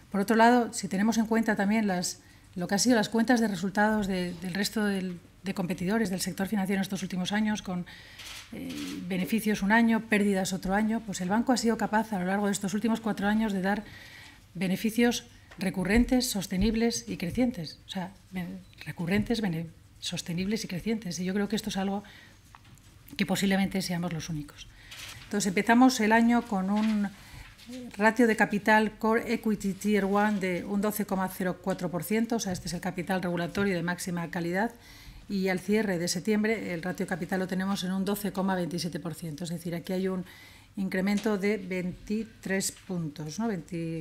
Por otro lado, si tenemos en cuenta también lo que han sido las cuentas de resultados del resto de competidores del sector financiero en estos últimos años, con beneficios un año, pérdidas otro año, pues el banco ha sido capaz a lo largo de estos últimos 4 años de dar beneficios recurrentes, sostenibles y crecientes. O sea, recurrentes, sostenibles y crecientes. Y yo creo que esto es algo que posiblemente seamos los únicos. Entonces, empezamos el año con un ratio de capital Core Equity Tier 1 de un 12,04%, o sea, este es el capital regulatorio de máxima calidad, y al cierre de septiembre el ratio de capital lo tenemos en un 12,27%, es decir, aquí hay un incremento de 23 puntos, ¿no?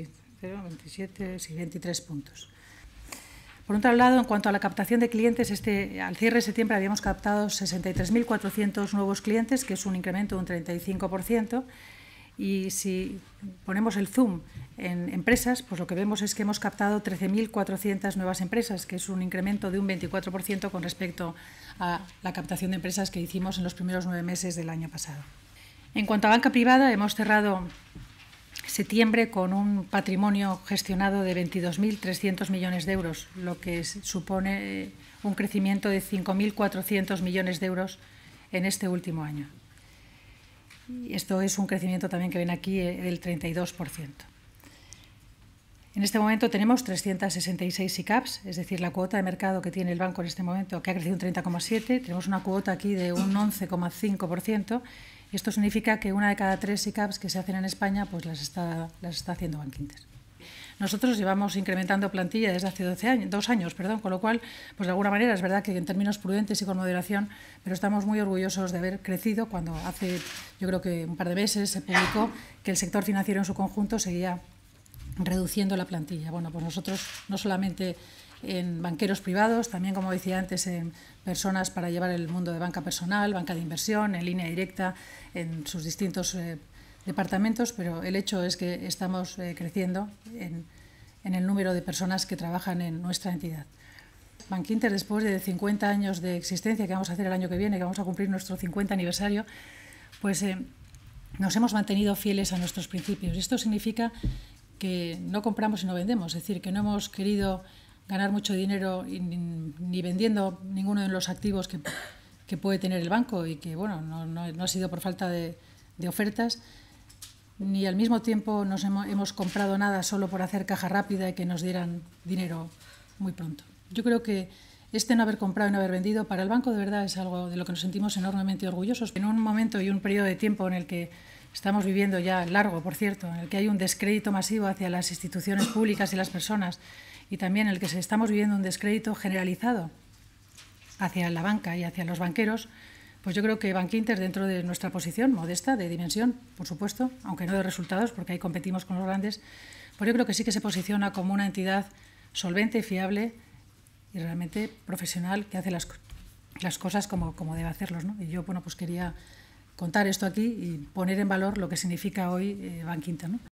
23 puntos. Por otro lado, en cuanto a la captación de clientes, al cierre de septiembre habíamos captado 63.400 nuevos clientes, que es un incremento de un 35%, y si ponemos el zoom en empresas, pues lo que vemos es que hemos captado 13.400 nuevas empresas, que es un incremento de un 24% con respecto a la captación de empresas que hicimos en los primeros 9 meses del año pasado. En cuanto a banca privada, hemos cerrado septiembre con un patrimonio gestionado de 22.300 millones de euros, lo que supone un crecimiento de 5.400 millones de euros en este último año. Y esto es un crecimiento también que ven aquí del 32%. En este momento tenemos 366 SICAVs, es decir, la cuota de mercado que tiene el banco en este momento, que ha crecido un 30,7%, tenemos una cuota aquí de un 11,5%, y esto significa que 1 de cada 3 SICAVs que se hacen en España pues las está haciendo Bankinter. Nosotros llevamos incrementando plantilla desde hace 2 años, con lo cual, pues de alguna manera es verdad que en términos prudentes y con moderación, pero estamos muy orgullosos de haber crecido cuando hace, yo creo que un par de meses se publicó que el sector financiero en su conjunto seguía reduciendo la plantilla. Bueno, pues nosotros no solamente en banqueros privados, también, como decía antes, en personas para llevar el mundo de banca personal, banca de inversión, en línea directa, en sus distintos departamentos, pero el hecho es que estamos creciendo en el número de personas que trabajan en nuestra entidad. Bankinter, después de 50 años de existencia, que vamos a hacer el año que viene, que vamos a cumplir nuestro 50 aniversario, pues nos hemos mantenido fieles a nuestros principios. Y esto significa que no compramos y no vendemos, es decir, que no hemos querido ganar mucho dinero ni vendiendo ninguno de los activos que puede tener el banco y que, bueno, no ha sido por falta de ofertas, ni al mismo tiempo hemos comprado nada solo por hacer caja rápida y que nos dieran dinero muy pronto. Yo creo que no haber comprado y no haber vendido para el banco de verdad es algo de lo que nos sentimos enormemente orgullosos. En un momento y un periodo de tiempo en el que estamos viviendo ya largo, por cierto, en el que hay un descrédito masivo hacia las instituciones públicas y las personas, y también en el que estamos viviendo un descrédito generalizado hacia la banca y hacia los banqueros, pues yo creo que Bankinter, dentro de nuestra posición modesta, de dimensión, por supuesto, aunque no de resultados, porque ahí competimos con los grandes, pues yo creo que sí que se posiciona como una entidad solvente, fiable y realmente profesional, que hace las cosas como debe hacerlos, ¿no? Y yo, bueno, pues quería contar esto aquí y poner en valor lo que significa hoy Bankinter, ¿no?